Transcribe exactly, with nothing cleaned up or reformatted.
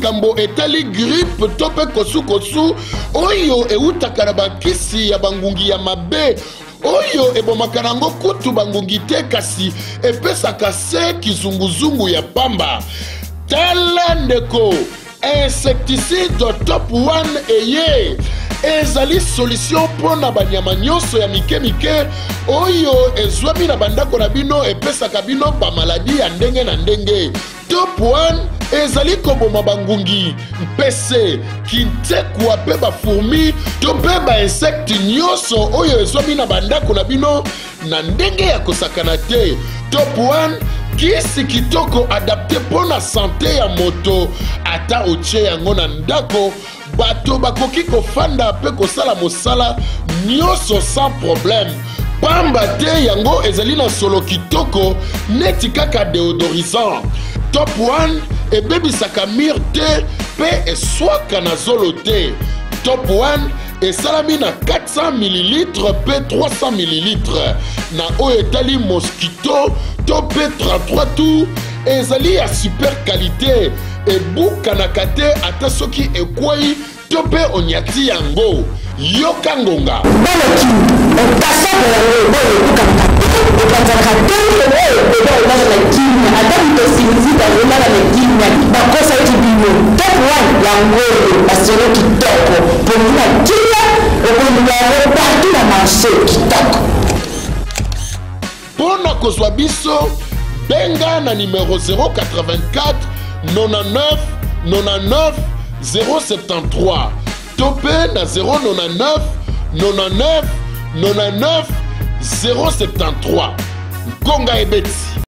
likambo etali grippe to pe kosu kosu oyo eutaka na bakisi ya bangungi ya mabe oyo ebomaka nango kutu bangungi te kasi epesaka se kizunguzungu ya pamba. Tala ndeko insecticide top one eye ezali solution pona banyama nyonso ya mike mike oyo ezwami na bandako na bino epesaka bino ba maladi ya ndenge na ndenge. Top one ezali koboma bangungi mpese kintekwa pe ba fourmi to pe ba insecte nyonso oyo ezwami na bandako na bino na ndenge ya kosakana te. Top one kisi kitoko adapte pona sante ya moto ata otie yango na ndako bato bakoki kofanda pe kosala mosala nyonso sans problème. Pamba te yango ezali na solo kitoko neti kaka deodorisant. Top one ebebisaka mire te pe eswaka na zolo te. Top one esalami na quatre cents millilitres pe trois cents millilitres na oyo etali mosquito to pe trente-trois tours ezali ya super qualité ebukanaka te ata soki ekwei to pe onyati yango. Yoka ngonga baloki okasaka yango boyo ebukanaka okanzaka te oyo eba olala na kimia ata mitosinizita olala na kimia bakosa eti bino. Top one yango oyo basolo kitoko pomina kimia okolinga yango partout na marché kitoko. Pona kozwa biso benga na numero zéro quatre-vingt-quatre quatre-vingt-neuf quatre-vingt-neuf zéro soixante-treize topé na zéro quatre-vingt-neuf quatre-vingt-neuf quatre-vingt-neuf zéro soixante-treize. Konga ebeti.